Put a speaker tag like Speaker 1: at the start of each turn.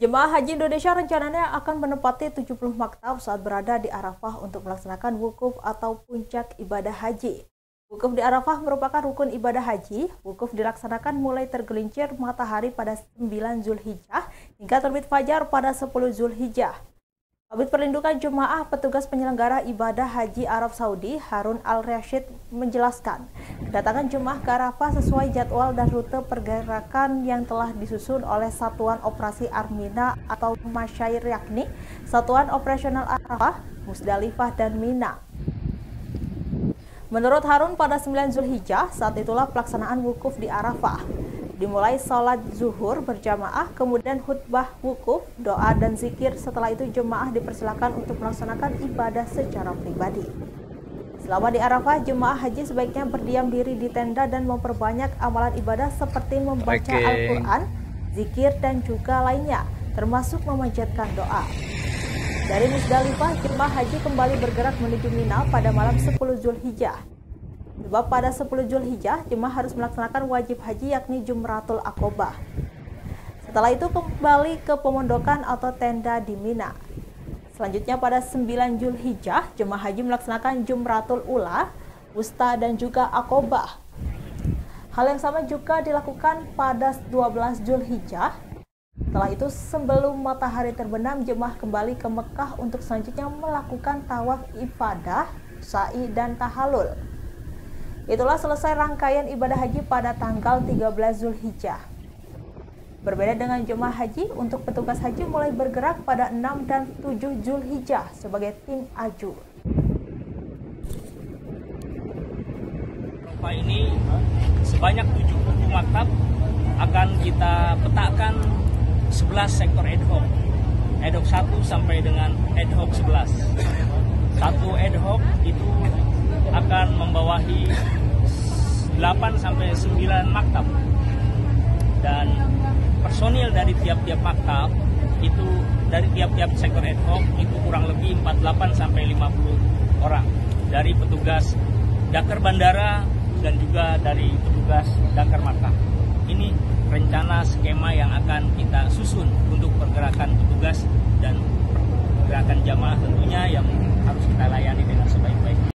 Speaker 1: Jemaah Haji Indonesia rencananya akan menempati 70 maktab saat berada di Arafah untuk melaksanakan wukuf atau puncak ibadah haji. Wukuf di Arafah merupakan rukun ibadah haji. Wukuf dilaksanakan mulai tergelincir matahari pada 9 Zulhijjah hingga terbit fajar pada 10 Zulhijjah. Kabid Perlindungan Jemaah Petugas Penyelenggara Ibadah Haji Arab Saudi, Harun Al-Rashid, menjelaskan, kedatangan jemaah ke Arafah sesuai jadwal dan rute pergerakan yang telah disusun oleh Satuan Operasi Armina atau Masyair, yakni Satuan Operasional Arafah, Musdalifah, dan Mina. Menurut Harun, pada 9 Zulhijjah, saat itulah pelaksanaan wukuf di Arafah. Dimulai sholat zuhur berjamaah, kemudian khutbah wukuf, doa dan zikir. Setelah itu jemaah dipersilakan untuk melaksanakan ibadah secara pribadi. Selama di Arafah, jemaah haji sebaiknya berdiam diri di tenda dan memperbanyak amalan ibadah seperti membaca Al-Quran, zikir, dan juga lainnya, termasuk memanjatkan doa. Dari Musdalifah, jemaah haji kembali bergerak menuju Mina pada malam 10 Zulhijjah. Sebab pada 10 Zulhijjah, jemaah harus melaksanakan wajib haji yakni Jumratul Aqobah. Setelah itu kembali ke pemondokan atau tenda di Mina. Selanjutnya pada 9 Zulhijjah, jemaah haji melaksanakan Jumratul Ula, Wusta, dan juga Aqobah. Hal yang sama juga dilakukan pada 12 Zulhijjah. Setelah itu sebelum matahari terbenam, jemaah kembali ke Mekah untuk selanjutnya melakukan tawaf ifadah, sa'i, dan tahallul. Itulah selesai rangkaian ibadah haji pada tanggal 13 Zulhijjah. Berbeda dengan jemaah haji, untuk petugas haji mulai bergerak pada 6 dan 7 Zulhijjah sebagai tim aju.
Speaker 2: Arafah ini sebanyak 70 maktab akan kita petakan 11 sektor ad hoc. Ad hoc 1 sampai dengan ad hoc 11. Satu ad hoc itu akan membawahi 8 sampai 9 maktab, dan personil dari tiap-tiap maktab itu dari tiap-tiap sektor ad hoc itu kurang lebih 48 sampai 50 orang dari petugas Dakar Bandara dan juga dari petugas Dakar Makkah. Ini rencana skema yang akan kita susun untuk pergerakan petugas dan pergerakan jamaah tentunya yang harus kita layani dengan sebaik-baiknya.